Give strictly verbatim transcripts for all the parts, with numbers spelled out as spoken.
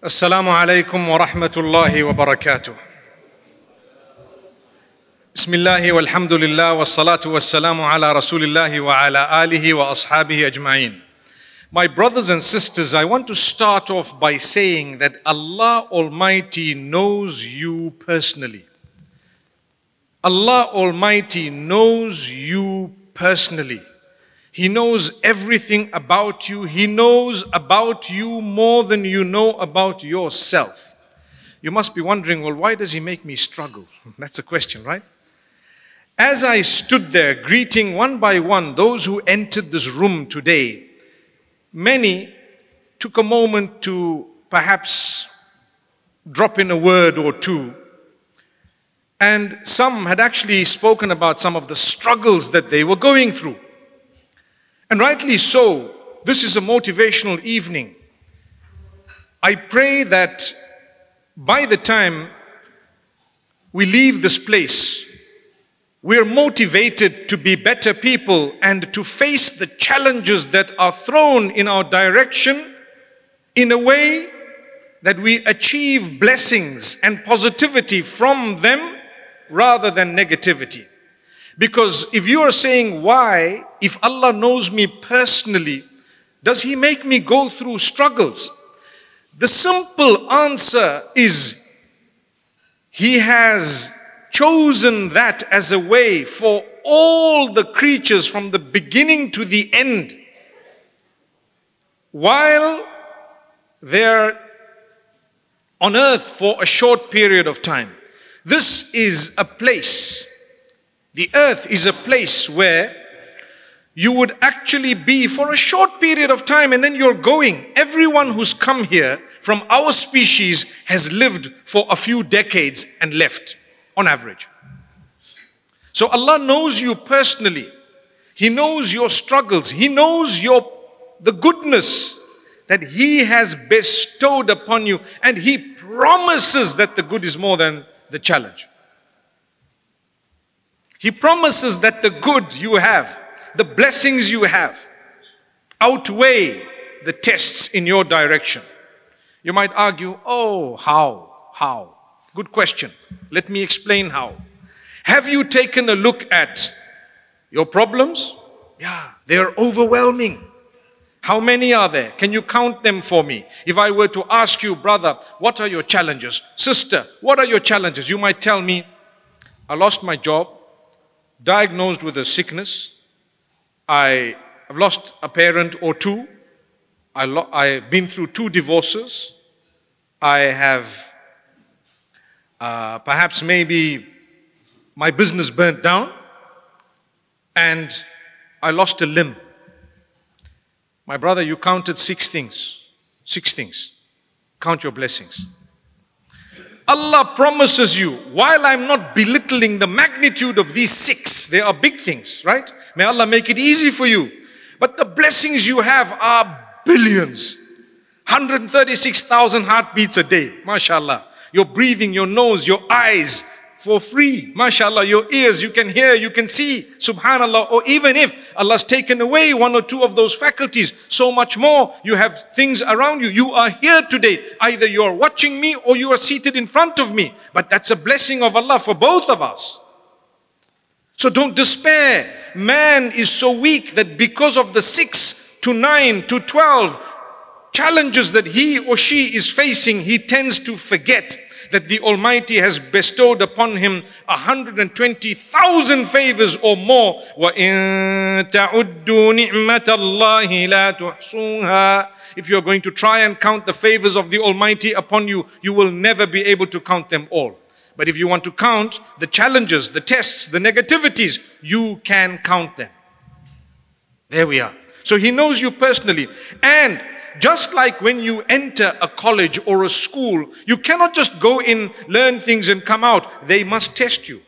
Assalamu alaikum wa rahmatullahi wa barakatuh. Bismillahi walhamdulillah wa salatu wa salamu ala rasulillahi wa ala alihi wa ashabihi ajma'in. My brothers and sisters, I want to start off by saying that Allah Almighty knows you personally. Allah Almighty knows you personally. He knows everything about you. He knows about you more than you know about yourself. You must be wondering, well, why does He make me struggle? That's a question, right? As I stood there greeting one by one those who entered this room today, many took a moment to perhaps drop in a word or two. And some had actually spoken about some of the struggles that they were going through. And rightly so, this is a motivational evening. I pray that by the time we leave this place, we're motivated to be better people and to face the challenges that are thrown in our direction in a way that we achieve blessings and positivity from them rather than negativity. Because if you are saying, why, if Allah knows me personally, does He make me go through struggles? The simple answer is, He has chosen that as a way for all the creatures from the beginning to the end. While they're on earth for a short period of time. This is a place, the earth is a place where you would actually be for a short period of time and then you're going. Everyone who's come here from our species has lived for a few decades and left, on average. So Allah knows you personally. He knows your struggles. He knows your the goodness that He has bestowed upon you. And He promises that the good is more than the challenge. He promises that the good you have, the blessings you have, outweigh the tests in your direction. You might argue, oh, how? How? Good question. Let me explain how. Have you taken a look at your problems? Yeah, they're overwhelming. How many are there? Can you count them for me? If I were to ask you, brother, what are your challenges? Sister, what are your challenges? You might tell me, I lost my job, diagnosed with a sickness, I have lost a parent or two, I lo- I've been through two divorces, I have uh, perhaps maybe my business burnt down, and I lost a limb. My brother, you counted six things. Six things. Count your blessings. Allah promises you, while I'm not belittling the magnitude of these six, they are big things, right? May Allah make it easy for you. But the blessings you have are billions. one hundred thirty-six thousand heartbeats a day. MashaAllah. Your breathing, your nose, your eyes, for free. MashaAllah, your ears, you can hear, you can see. Subhanallah. Or even if Allah's taken away one or two of those faculties, so much more, you have things around you. You are here today. Either you are watching me or you are seated in front of me. But that's a blessing of Allah for both of us. So don't despair. Man is so weak that because of the six to nine to twelve challenges that he or she is facing, he tends to forget that the Almighty has bestowed upon him one hundred twenty thousand favors or more. وَإِن تَعُدُّوا نِعْمَةَ اللَّهِ لَا تُحْصُوهَا. If you're going to try and count the favors of the Almighty upon you, you will never be able to count them all. But if you want to count the challenges, the tests, the negativities, you can count them. There we are. So He knows you personally. And just like when you enter a college or a school, you cannot just go in, learn things and come out. They must test you.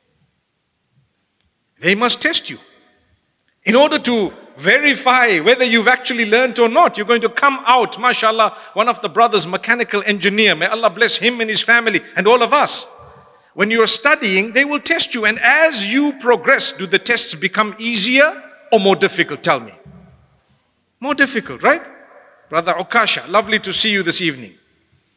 They must test you. In order to verify whether you've actually learned or not, you're going to come out, mashallah, one of the brothers, mechanical engineer, may Allah bless him and his family and all of us. When you're studying, they will test you. And as you progress, do the tests become easier or more difficult? Tell me. More difficult, right? Brother Okasha, lovely to see you this evening.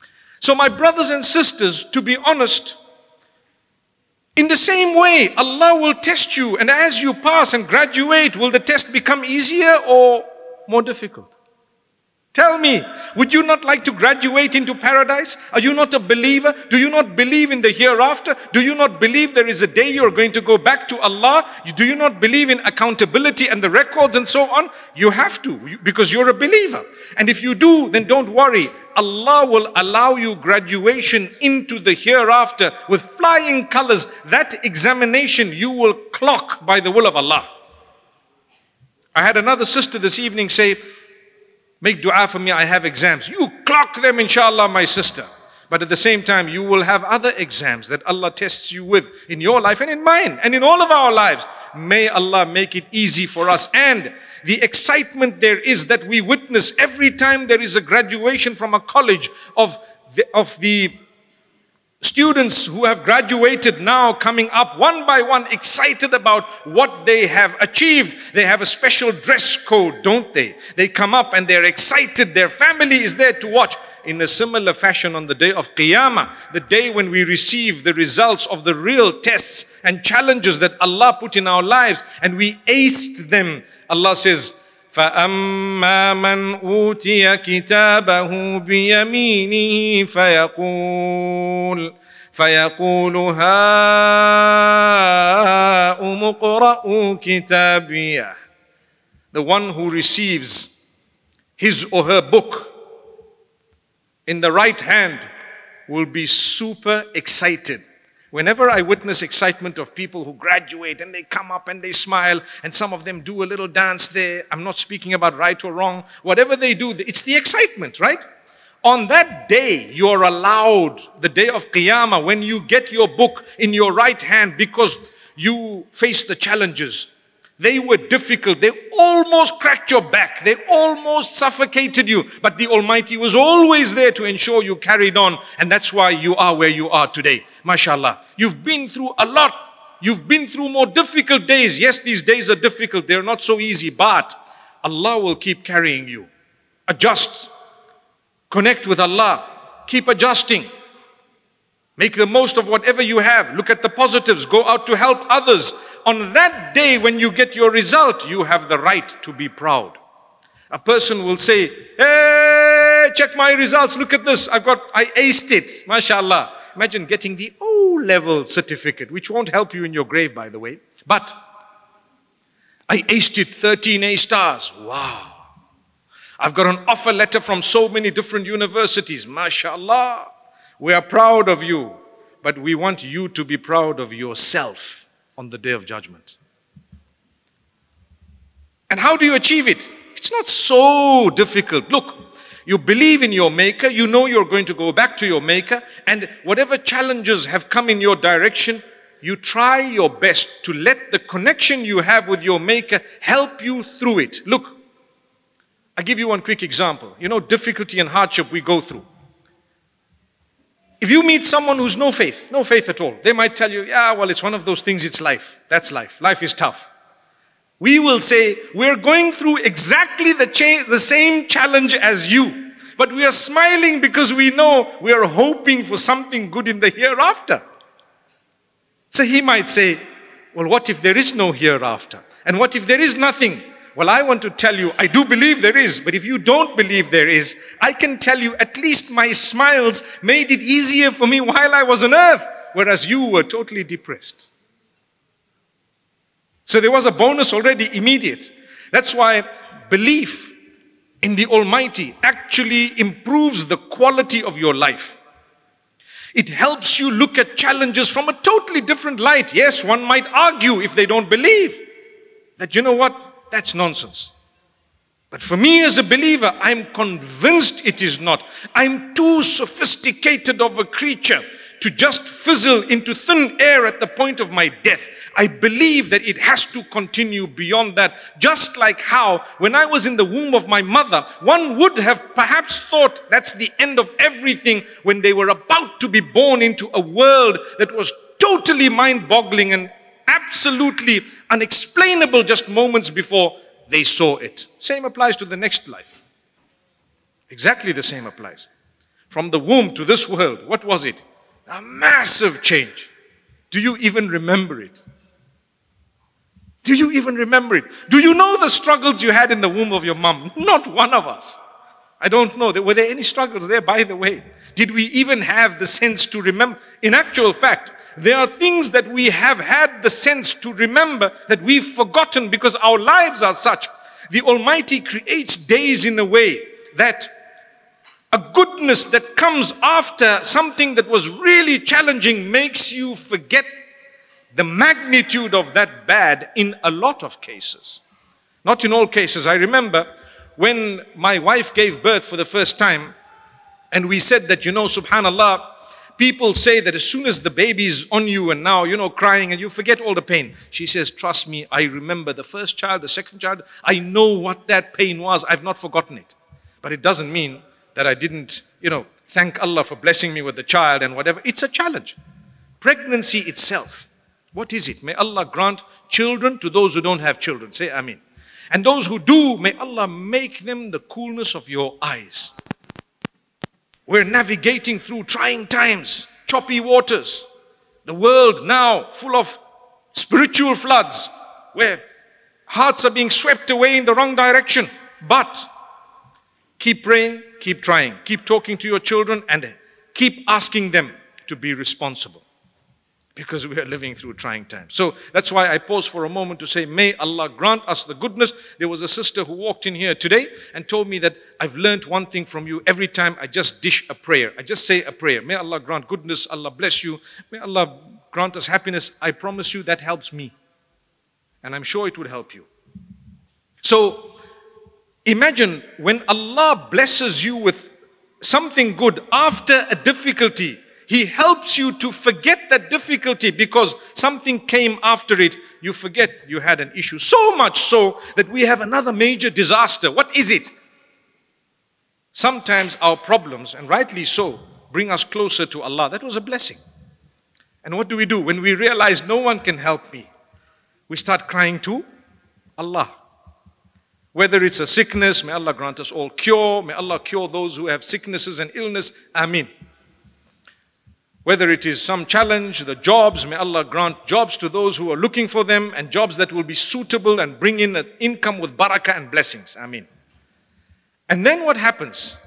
So my brothers and sisters, to be honest, in the same way, Allah will test you, and as you pass and graduate, will the test become easier or more difficult? Tell me, would you not like to graduate into paradise? Are you not a believer? Do you not believe in the hereafter? Do you not believe there is a day you are going to go back to Allah? Do you not believe in accountability and the records and so on? You have to, because you're a believer. And if you do, then don't worry. Allah will allow you graduation into the hereafter with flying colors. That examination you will clock by the will of Allah. I had another sister this evening say, make dua for me, I have exams. You clock them, inshallah, my sister. But at the same time, you will have other exams that Allah tests you with in your life and in mine and in all of our lives. May Allah make it easy for us. And the excitement there is that we witness every time there is a graduation from a college of the, of the students who have graduated now coming up one by one, excited about what they have achieved. They have a special dress code, don't they? They come up and they're excited. Their family is there to watch. In a similar fashion on the day of Qiyamah, the day when we receive the results of the real tests and challenges that Allah put in our lives and we aced them. Allah says, فَأَمَّا مَنْ أُوتِيَ كِتَابَهُ بِيَمِينِهِ فَيَقُولُ فَيَقُولُ هَاؤُمُ اقْرَءُوا كِتَابِيَهْ. The one who receives his or her book in the right hand will be super excited. Whenever I witness excitement of people who graduate and they come up and they smile and some of them do a little dance there, I'm not speaking about right or wrong, whatever they do, it's the excitement, right? On that day, you're allowed, the day of Qiyamah, when you get your book in your right hand because you face the challenges. They were difficult. They almost cracked your back. They almost suffocated you. But the Almighty was always there to ensure you carried on. And that's why you are where you are today. MashaAllah. You've been through a lot. You've been through more difficult days. Yes, these days are difficult. They're not so easy. But Allah will keep carrying you. Adjust. Connect with Allah. Keep adjusting. Make the most of whatever you have. Look at the positives. Go out to help others. On that day when you get your result, you have the right to be proud. A person will say, hey, check my results. Look at this. I've got, I aced it. MashaAllah. Imagine getting the O-level certificate, which won't help you in your grave, by the way. But I aced it, thirteen A stars. Wow. I've got an offer letter from so many different universities. MashaAllah. We are proud of you, but we want you to be proud of yourself on the day of judgment. And how do you achieve it? It's not so difficult. Look, you believe in your Maker, you know you're going to go back to your Maker, and whatever challenges have come in your direction, you try your best to let the connection you have with your Maker help you through it. Look, I'll give you one quick example. You know, difficulty and hardship we go through. If you meet someone who's no faith, no faith at all, they might tell you, yeah, well, it's one of those things, it's life. That's life. Life is tough. We will say, we're going through exactly the, cha- the same challenge as you, but we are smiling because we know we are hoping for something good in the hereafter. So he might say, well, what if there is no hereafter? And what if there is nothing? Well, I want to tell you, I do believe there is, but if you don't believe there is, I can tell you at least my smiles made it easier for me while I was on earth, whereas you were totally depressed. So there was a bonus already immediate. That's why belief in the Almighty actually improves the quality of your life. It helps you look at challenges from a totally different light. Yes, one might argue if they don't believe that, you know what? That's nonsense. But for me as a believer, I'm convinced it is not. I'm too sophisticated of a creature to just fizzle into thin air at the point of my death. I believe that it has to continue beyond that. Just like how, when I was in the womb of my mother, one would have perhaps thought that's the end of everything when they were about to be born into a world that was totally mind-boggling and absolutely unexplainable just moments before they saw it. Same applies to the next life. Exactly the same applies. from the womb to this world, what was it? A massive change. Do you even remember it? Do you even remember it? Do you know the struggles you had in the womb of your mom? Not one of us. I don't know. Were there any struggles there, by the way? Did we even have the sense to remember? In actual fact, there are things that we have had the sense to remember that we've forgotten because our lives are such. The Almighty creates days in a way that a goodness that comes after something that was really challenging makes you forget the magnitude of that bad in a lot of cases. Not in all cases. I remember when my wife gave birth for the first time, and we said that, you know, subhanallah, people say that as soon as the baby is on you and now, you know, crying and you forget all the pain. She says, trust me, I remember the first child, the second child. I know what that pain was. I've not forgotten it. But it doesn't mean that I didn't, you know, thank Allah for blessing me with the child and whatever. It's a challenge. Pregnancy itself. What is it? May Allah grant children to those who don't have children. Say Ameen. And those who do, may Allah make them the coolness of your eyes. We're navigating through trying times, choppy waters. The world now full of spiritual floods where hearts are being swept away in the wrong direction. But keep praying, keep trying, keep talking to your children and keep asking them to be responsible. Because we are living through trying times. So that's why I pause for a moment to say, may Allah grant us the goodness. There was a sister who walked in here today and told me that I've learned one thing from you. Every time I just dish a prayer, I just say a prayer. May Allah grant goodness, Allah bless you. May Allah grant us happiness. I promise you that helps me. And I'm sure it would help you. So imagine when Allah blesses you with something good after a difficulty. He helps you to forget that difficulty because something came after it. You forget you had an issue. So much so that we have another major disaster. What is it? Sometimes our problems, and rightly so, bring us closer to Allah. That was a blessing. And what do we do? When we realize no one can help me, we start crying to Allah. Whether it's a sickness, may Allah grant us all cure. May Allah cure those who have sicknesses and illness. Ameen. Whether it is some challenge, the jobs, may Allah grant jobs to those who are looking for them and jobs that will be suitable and bring in an income with barakah and blessings. Ameen. And then what happens?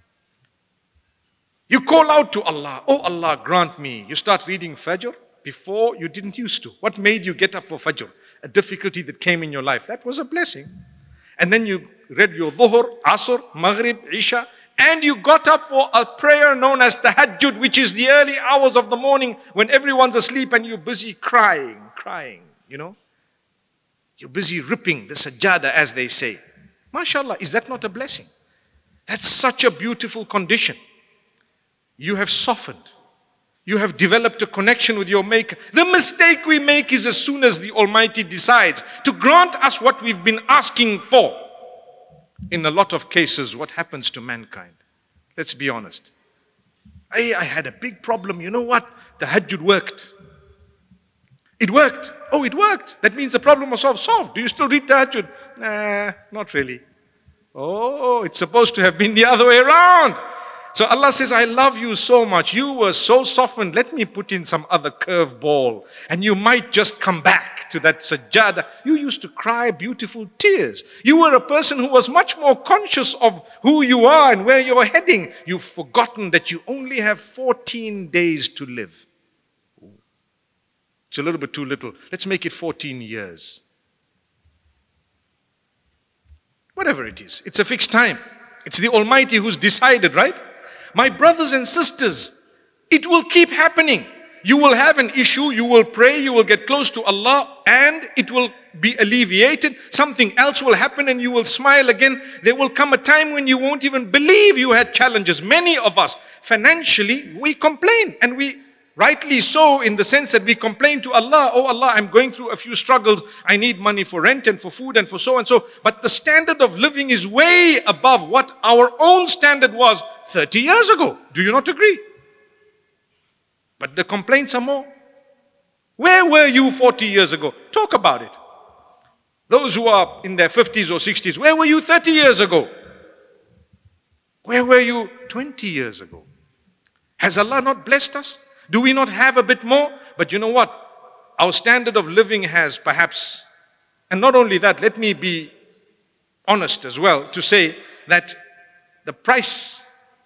You call out to Allah, oh Allah, grant me. You start reading Fajr. Before you didn't used to. What made you get up for Fajr? A difficulty that came in your life. That was a blessing. And then you read your Dhuhr, Asr, Maghrib, Isha. And you got up for a prayer known as Tahajjud, which is the early hours of the morning when everyone's asleep and you're busy crying, crying, you know. You're busy ripping the sajjada, as they say. MashaAllah, is that not a blessing? That's such a beautiful condition. You have softened. You have developed a connection with your Maker. The mistake we make is as soon as the Almighty decides to grant us what we've been asking for. In a lot of cases, what happens to mankind? Let's be honest. I, I had a big problem. You know what? The Tahajjud worked. It worked. Oh, it worked. That means the problem was solved. Solved. Do you still read Tahajjud? Nah, not really. Oh, it's supposed to have been the other way around. So Allah says, I love you so much. You were so softened. Let me put in some other curveball. And you might just come back to that sajjada. You used to cry beautiful tears. You were a person who was much more conscious of who you are and where you're heading. You've forgotten that you only have fourteen days to live. It's a little bit too little. Let's make it fourteen years. Whatever it is. It's a fixed time. It's the Almighty who's decided, right? My brothers and sisters, it will keep happening. You will have an issue, you will pray, you will get close to Allah, and it will be alleviated. Something else will happen and you will smile again. There will come a time when you won't even believe you had challenges. Many of us, financially, we complain, and we rightly so, in the sense that we complain to Allah, oh Allah, I'm going through a few struggles. I need money for rent and for food and for so and so. But the standard of living is way above what our own standard was thirty years ago. Do you not agree? But the complaints are more. Where were you forty years ago? Talk about it. Those who are in their fifties or sixties, where were you thirty years ago? Where were you twenty years ago? Has Allah not blessed us? Do we not have a bit more? But you know what? Our standard of living has perhaps, and not only that, let me be honest as well to say that the price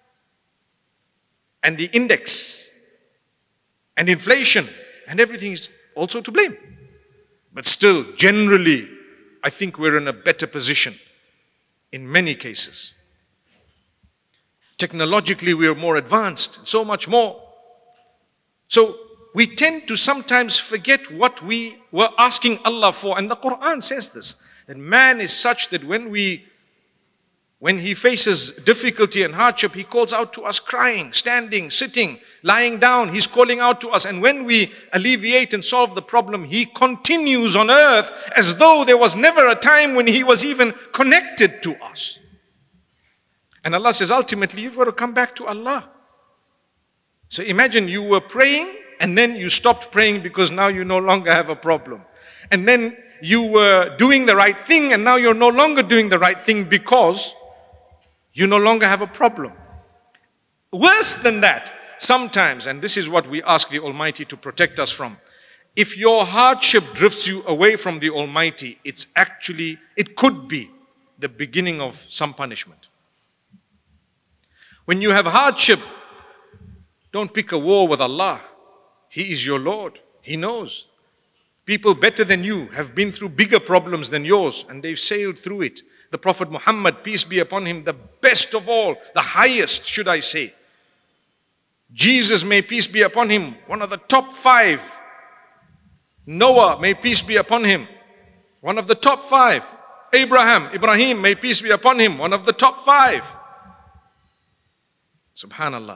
and the index and inflation and everything is also to blame. But still, generally, I think we're in a better position in many cases. Technologically, we are more advanced, so much more. So we tend to sometimes forget what we were asking Allah for. And the Quran says this, that man is such that when we, when he faces difficulty and hardship, he calls out to us crying, standing, sitting, lying down. He's calling out to us. And when we alleviate and solve the problem, he continues on earth as though there was never a time when he was even connected to us. And Allah says, ultimately, you've got to come back to Allah. So imagine you were praying and then you stopped praying because now you no longer have a problem. And then you were doing the right thing and now you're no longer doing the right thing because you no longer have a problem. Worse than that, sometimes, and this is what we ask the Almighty to protect us from, if your hardship drifts you away from the Almighty, it's actually, it could be the beginning of some punishment. When you have hardship, don't pick a war with Allah. He is your Lord. He knows. People better than you have been through bigger problems than yours and they've sailed through it. The Prophet Muhammad, peace be upon him, the best of all, the highest, should I say. Jesus, may peace be upon him, one of the top five. Noah, may peace be upon him, one of the top five. Abraham, Ibrahim, may peace be upon him, one of the top five. Subhanallah.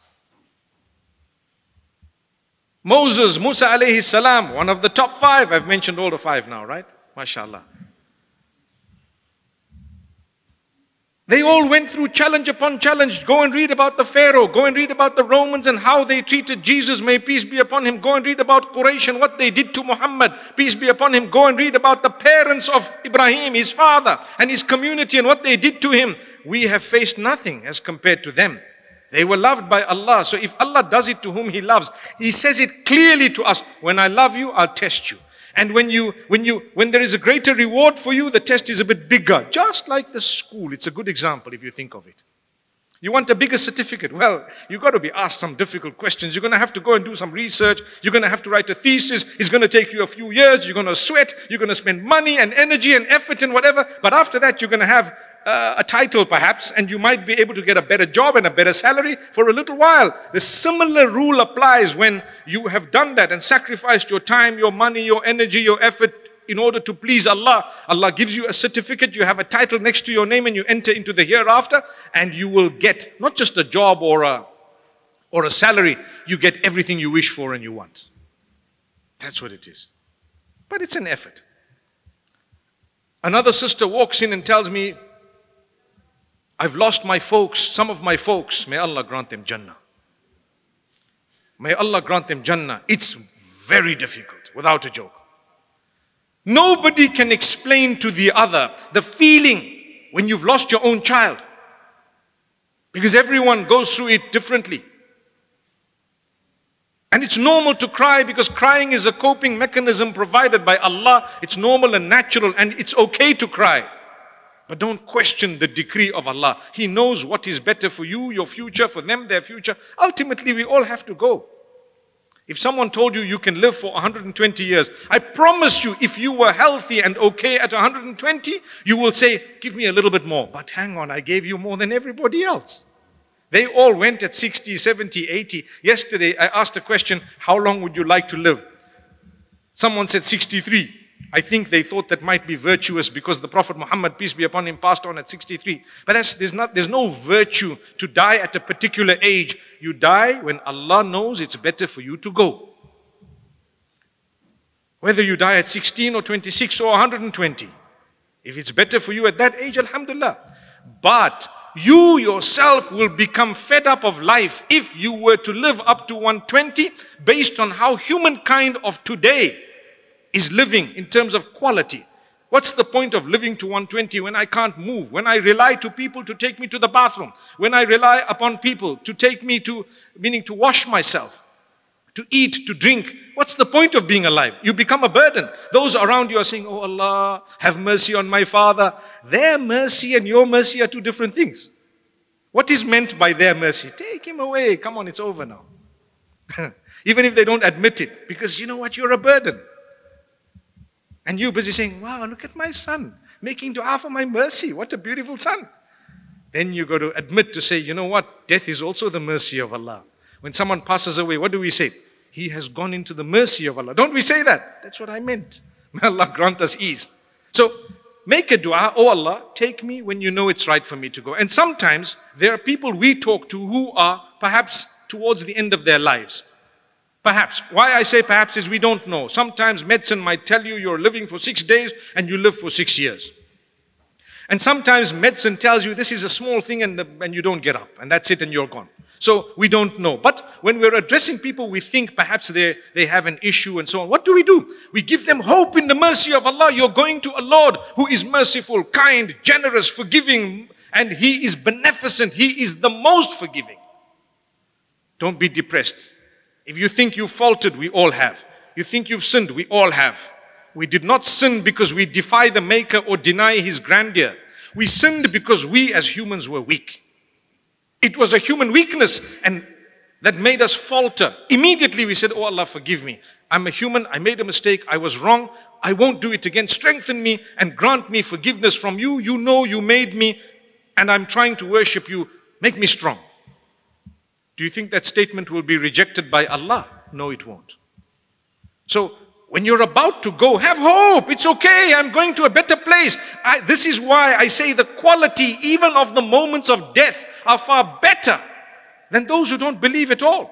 Moses, Musa alayhi salam, one of the top five. I've mentioned all the five now, right? MashaAllah. They all went through challenge upon challenge. Go and read about the Pharaoh. Go and read about the Romans and how they treated Jesus. May peace be upon him. Go and read about Quraysh and what they did to Muhammad. Peace be upon him. Go and read about the parents of Ibrahim, his father, and his community and what they did to him. We have faced nothing as compared to them. They were loved by Allah. So if Allah does it to whom He loves, He says it clearly to us. When I love you, I'll test you. And when you, when you, when there is a greater reward for you, the test is a bit bigger. Just like the school. It's a good example if you think of it. You want a bigger certificate? Well, you've got to be asked some difficult questions. You're going to have to go and do some research. You're going to have to write a thesis. It's going to take you a few years. You're going to sweat. You're going to spend money and energy and effort and whatever. But after that, you're going to have uh, a title perhaps, and you might be able to get a better job and a better salary for a little while. The similar rule applies when you have done that and sacrificed your time, your money, your energy, your effort in order to please Allah. Allah gives you a certificate, you have a title next to your name, and you enter into the hereafter, and you will get not just a job or a, or a salary, you get everything you wish for and you want. That's what it is. But it's an effort. Another sister walks in and tells me, I've lost my folks, some of my folks. May Allah grant them Jannah. May Allah grant them Jannah. It's very difficult, without a joke. Nobody can explain to the other the feeling when you've lost your own child. Because everyone goes through it differently. And it's normal to cry because crying is a coping mechanism provided by Allah. It's normal and natural and it's okay to cry. But don't question the decree of Allah. He knows what is better for you, your future, for them, their future. Ultimately, we all have to go. If someone told you you can live for one hundred twenty years, I promise you, if you were healthy and okay at one hundred twenty, you will say, give me a little bit more. But hang on, I gave you more than everybody else. They all went at sixty, seventy, eighty. Yesterday, I asked a question, how long would you like to live? Someone said sixty-three. I think they thought that might be virtuous because the Prophet Muhammad, peace be upon him, passed on at sixty-three. But that's, there's, not, there's no virtue to die at a particular age. You die when Allah knows it's better for you to go. Whether you die at sixteen or twenty-six or one hundred twenty. If it's better for you at that age, alhamdulillah. But you yourself will become fed up of life if you were to live up to one hundred twenty based on how humankind of today is living in terms of quality. What's the point of living to one twenty when I can't move? When I rely to people to take me to the bathroom? When I rely upon people to take me to, meaning to wash myself, to eat, to drink? What's the point of being alive? You become a burden. Those around you are saying, oh Allah, have mercy on my father. Their mercy and your mercy are two different things. What is meant by their mercy? Take him away. Come on, it's over now. Even if they don't admit it. Because you know what? You're a burden. And you're busy saying, wow, look at my son, making dua for my mercy. What a beautiful son. Then you got to admit to say, you know what? Death is also the mercy of Allah. When someone passes away, what do we say? He has gone into the mercy of Allah. Don't we say that? That's what I meant. May Allah grant us ease. So, make a dua, oh Allah, take me when you know it's right for me to go. And sometimes, there are people we talk to who are perhaps towards the end of their lives. Perhaps. Why I say perhaps is we don't know. Sometimes medicine might tell you you're living for six days and you live for six years. And sometimes medicine tells you this is a small thing and, and you don't get up. And that's it and you're gone. So we don't know. But when we're addressing people, we think perhaps they, they have an issue and so on. What do we do? We give them hope in the mercy of Allah. You're going to a Lord who is merciful, kind, generous, forgiving. And He is beneficent. He is the most forgiving. Don't be depressed. If you think you faulted, we all have. You think you've sinned, we all have. We did not sin because we defy the Maker or deny His grandeur. We sinned because we as humans were weak. It was a human weakness and that made us falter. Immediately we said, oh Allah, forgive me. I'm a human, I made a mistake, I was wrong. I won't do it again. Strengthen me and grant me forgiveness from you. You know you made me and I'm trying to worship you. Make me strong. Do you think that statement will be rejected by Allah? No, it won't. So, when you're about to go, have hope. It's okay. I'm going to a better place. I, this is why I say the quality even of the moments of death are far better than those who don't believe at all.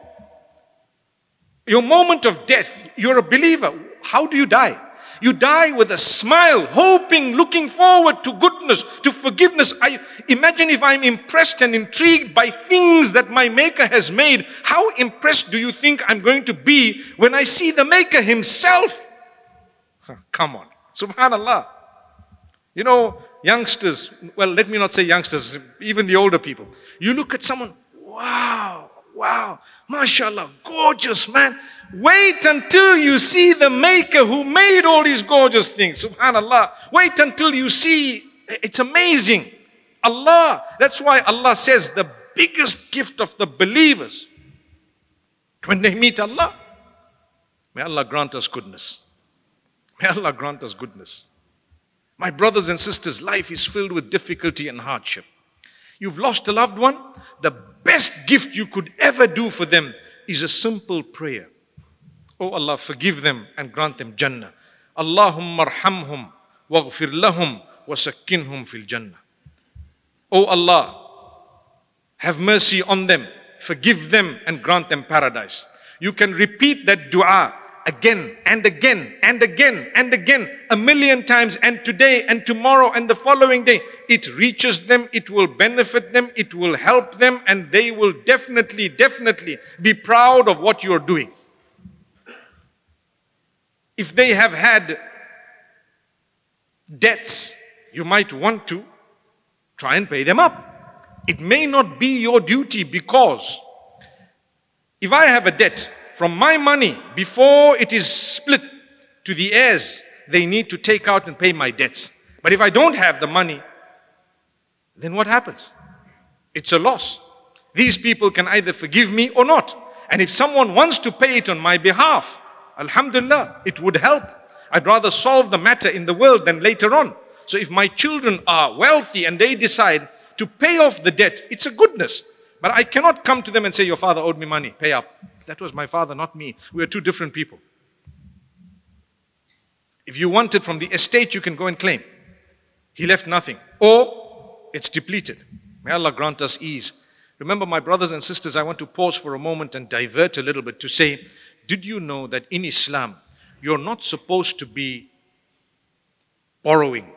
Your moment of death, you're a believer. How do you die? You die with a smile, hoping, looking forward to goodness, to forgiveness. I imagine if I'm impressed and intrigued by things that my Maker has made, how impressed do you think I'm going to be when I see the Maker Himself? Come on. Subhanallah. You know, youngsters, well, let me not say youngsters, even the older people. You look at someone, wow, wow, mashallah, gorgeous man. Wait until you see the Maker who made all these gorgeous things. Subhanallah. Wait until you see. It's amazing. Allah. That's why Allah says the biggest gift of the believers when they meet Allah. May Allah grant us goodness. May Allah grant us goodness. My brothers and sisters, life is filled with difficulty and hardship. You've lost a loved one. The best gift you could ever do for them is a simple prayer. Oh Allah, forgive them and grant them Jannah. Allahumma arhamhum waghfir lahum wasakkinhum fil Jannah. Oh Allah, have mercy on them, forgive them and grant them paradise. You can repeat that dua again and again and again and again, a million times, and today and tomorrow and the following day. It reaches them, it will benefit them, it will help them, and they will definitely, definitely be proud of what you're doing. If they have had debts, you might want to try and pay them up. It may not be your duty, because if I have a debt from my money, before it is split to the heirs, they need to take out and pay my debts. But if I don't have the money, then what happens? It's a loss. These people can either forgive me or not. And if someone wants to pay it on my behalf, alhamdulillah, it would help. I'd rather solve the matter in the world than later on. So if my children are wealthy and they decide to pay off the debt, it's a goodness. But I cannot come to them and say, your father owed me money, pay up. That was my father, not me. We are two different people. If you want it from the estate, you can go and claim. He left nothing. Or it's depleted. May Allah grant us ease. Remember, my brothers and sisters, I want to pause for a moment and divert a little bit to say, did you know that in Islam, you're not supposed to be borrowing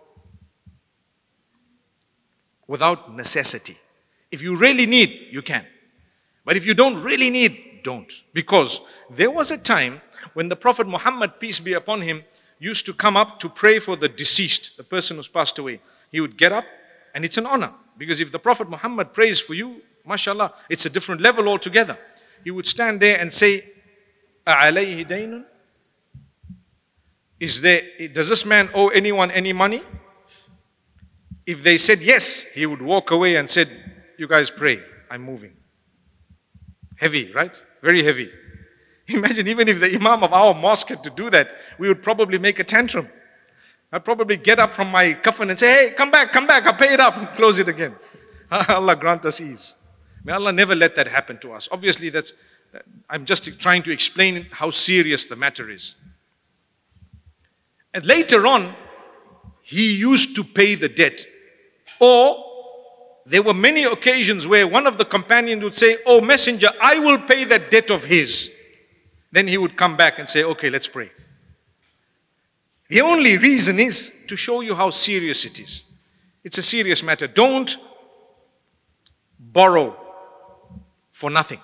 without necessity? If you really need, you can. But if you don't really need, don't. Because there was a time when the Prophet Muhammad, peace be upon him, used to come up to pray for the deceased, the person who's passed away. He would get up, and it's an honor. Because if the Prophet Muhammad prays for you, mashallah, it's a different level altogether. He would stand there and say, "A'alayhi daynun?" Is there, does this man owe anyone any money? If they said yes, he would walk away and said, "You guys pray, I'm moving." Heavy, right? Very heavy. Imagine even if the Imam of our mosque had to do that, we would probably make a tantrum. I'd probably get up from my coffin and say, "Hey, come back, come back, I'll pay it up," and close it again. Allah grant us ease. May Allah never let that happen to us. Obviously, that's, I'm just trying to explain how serious the matter is. And later on, he used to pay the debt. Or, there were many occasions where one of the companions would say, "Oh messenger, I will pay that debt of his." Then he would come back and say, "Okay, let's pray." The only reason is to show you how serious it is. It's a serious matter. Don't borrow for nothing.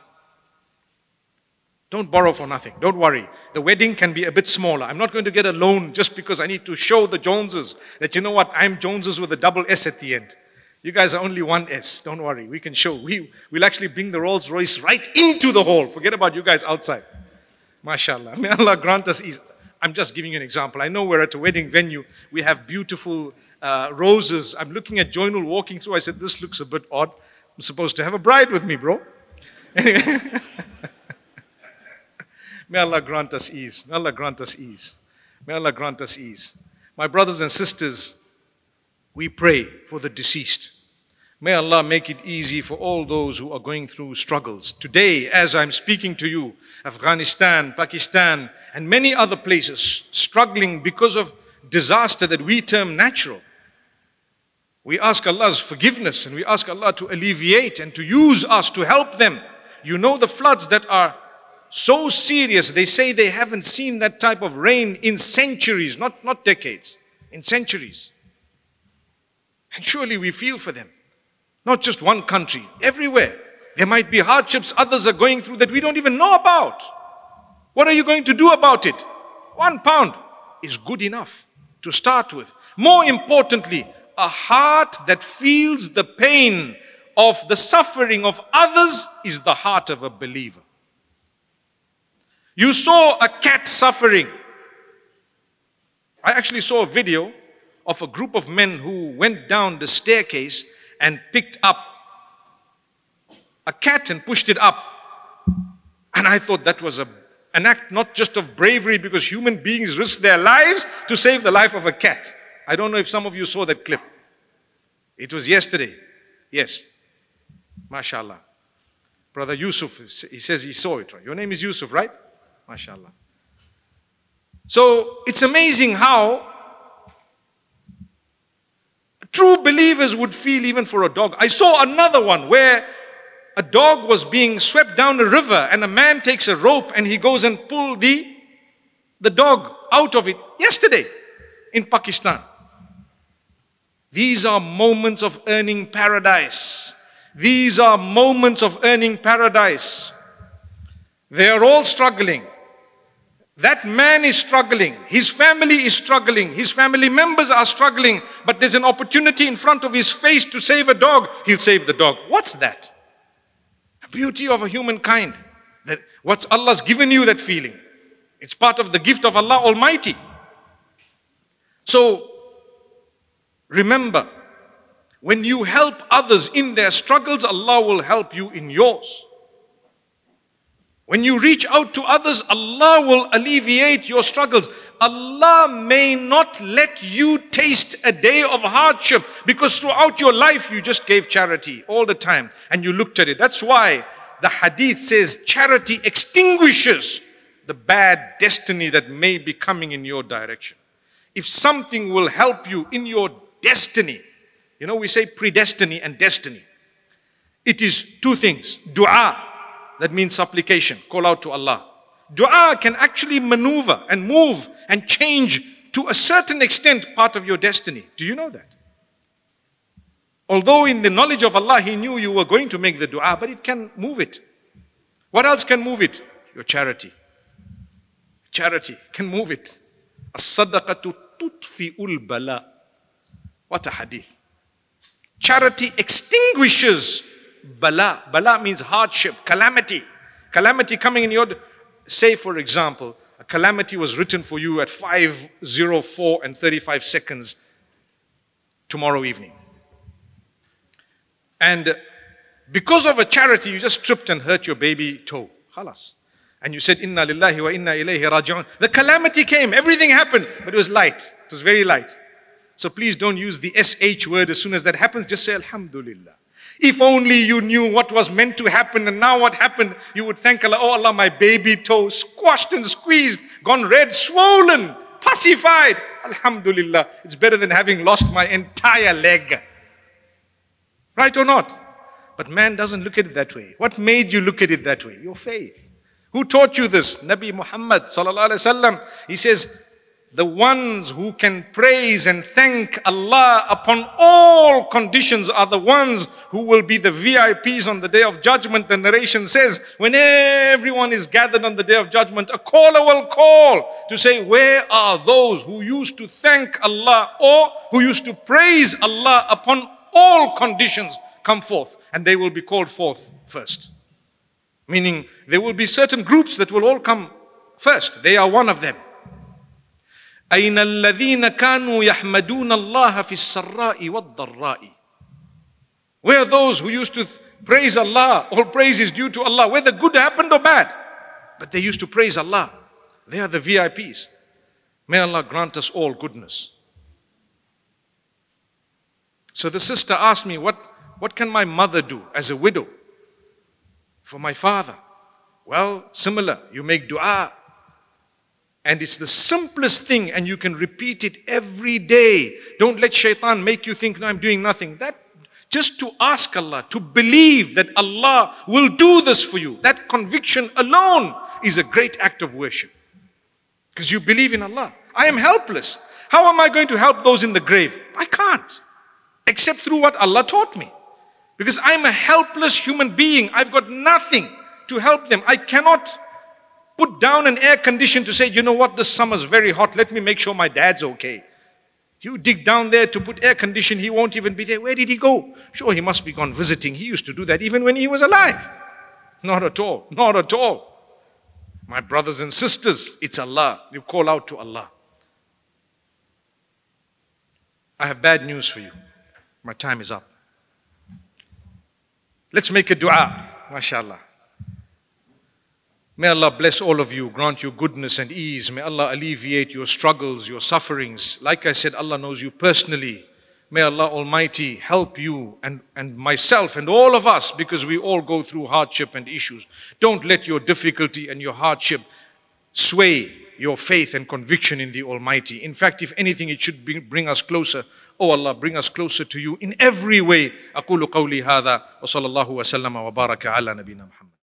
Don't borrow for nothing. Don't worry. The wedding can be a bit smaller. I'm not going to get a loan just because I need to show the Joneses that, you know what, I'm Joneses with a double S at the end. You guys are only one S. Don't worry. We can show. We, we'll actually bring the Rolls Royce right into the hall. Forget about you guys outside. MashaAllah. May Allah grant us ease. I'm just giving you an example. I know we're at a wedding venue. We have beautiful uh, roses. I'm looking at Joinul walking through. I said, "This looks a bit odd. I'm supposed to have a bride with me, bro." Anyway. May Allah grant us ease. May Allah grant us ease. May Allah grant us ease. My brothers and sisters, we pray for the deceased. May Allah make it easy for all those who are going through struggles. Today, as I'm speaking to you, Afghanistan, Pakistan, and many other places struggling because of disaster that we term natural. We ask Allah's forgiveness and we ask Allah to alleviate and to use us to help them. You know the floods that are so serious, they say they haven't seen that type of rain in centuries, not, not decades, in centuries. And surely we feel for them. Not just one country, everywhere. There might be hardships others are going through that we don't even know about. What are you going to do about it? One pound is good enough to start with. More importantly, a heart that feels the pain of the suffering of others is the heart of a believer. You saw a cat suffering. I actually saw a video of a group of men who went down the staircase and picked up a cat and pushed it up. And I thought that was a, an act not just of bravery, because human beings risk their lives to save the life of a cat. I don't know if some of you saw that clip. It was yesterday. Yes. MashaAllah. Brother Yusuf, he says he saw it. Right? Your name is Yusuf, right? MashaAllah. So it's amazing how true believers would feel even for a dog. I saw another one where a dog was being swept down a river and a man takes a rope and he goes and pulls the, the dog out of it yesterday in Pakistan. These are moments of earning paradise. These are moments of earning paradise. They are all struggling. That man is struggling. His family is struggling. His family members are struggling. But there's an opportunity in front of his face to save a dog. He'll save the dog. What's that? The beauty of a humankind. That what's Allah's given you that feeling. It's part of the gift of Allah Almighty. So, remember, when you help others in their struggles, Allah will help you in yours. When you reach out to others, Allah will alleviate your struggles. Allah may not let you taste a day of hardship because throughout your life you just gave charity all the time and you looked at it. That's why the hadith says charity extinguishes the bad destiny that may be coming in your direction. If something will help you in your destiny, you know, we say predestiny and destiny. It is two things. Dua. That means supplication. Call out to Allah. Dua can actually maneuver and move and change to a certain extent part of your destiny. Do you know that? Although in the knowledge of Allah, He knew you were going to make the dua, but it can move it. What else can move it? Your charity. Charity can move it. A As-sadaqatu tutfi'ul bala. What a hadith. Charity extinguishes bala. Bala means hardship, calamity. Calamity coming in your... Say, for example, a calamity was written for you at five oh four and thirty-five seconds tomorrow evening. And because of a charity, you just tripped and hurt your baby toe. Khalas. And you said, Inna lillahi wa inna ilayhi raji'un. The calamity came, everything happened, but it was light. It was very light. So please don't use the S H word as soon as that happens. Just say, Alhamdulillah. If only you knew what was meant to happen and now what happened, you would thank Allah. Oh Allah, my baby toe squashed and squeezed, gone red, swollen, pacified. Alhamdulillah. It's better than having lost my entire leg. Right or not? But man doesn't look at it that way. What made you look at it that way? Your faith. Who taught you this? Nabi Muhammad sallallahu alaihi wasallam. He says, the ones who can praise and thank Allah upon all conditions are the ones who will be the V I Ps on the day of judgment. The narration says, when everyone is gathered on the day of judgment, a caller will call to say, where are those who used to thank Allah or who used to praise Allah upon all conditions? Come forth. And they will be called forth first. Meaning, there will be certain groups that will all come first. They are one of them. أين الذين كانوا يحمدون الله في السراء والضراء. Where are those who used to praise Allah? All praise is due to Allah, whether good happened or bad. But they used to praise Allah. They are the V I Ps. May Allah grant us all goodness. So the sister asked me, what, what can my mother do as a widow for my father? Well, similar. You make dua. And it's the simplest thing and you can repeat it every day. Don't let shaitan make you think, no, I'm doing nothing. That just to ask Allah, to believe that Allah will do this for you. That conviction alone is a great act of worship. Because you believe in Allah. I am helpless. How am I going to help those in the grave? I can't. Except through what Allah taught me. Because I'm a helpless human being. I've got nothing to help them. I cannot put down an air condition to say, you know what, this summer's very hot. Let me make sure my dad's okay. You dig down there to put air condition, he won't even be there. Where did he go? Sure, he must be gone visiting. He used to do that even when he was alive. Not at all. Not at all. My brothers and sisters, it's Allah. You call out to Allah. I have bad news for you. My time is up. Let's make a dua. MashaAllah. May Allah bless all of you, grant you goodness and ease. May Allah alleviate your struggles, your sufferings. Like I said, Allah knows you personally. May Allah Almighty help you and, and myself and all of us, because we all go through hardship and issues. Don't let your difficulty and your hardship sway your faith and conviction in the Almighty. In fact, if anything, it should bring, bring us closer. Oh Allah, bring us closer to you in every way. أقول قولي هذا وصلى الله وسلم وبارك على نبينا محمد.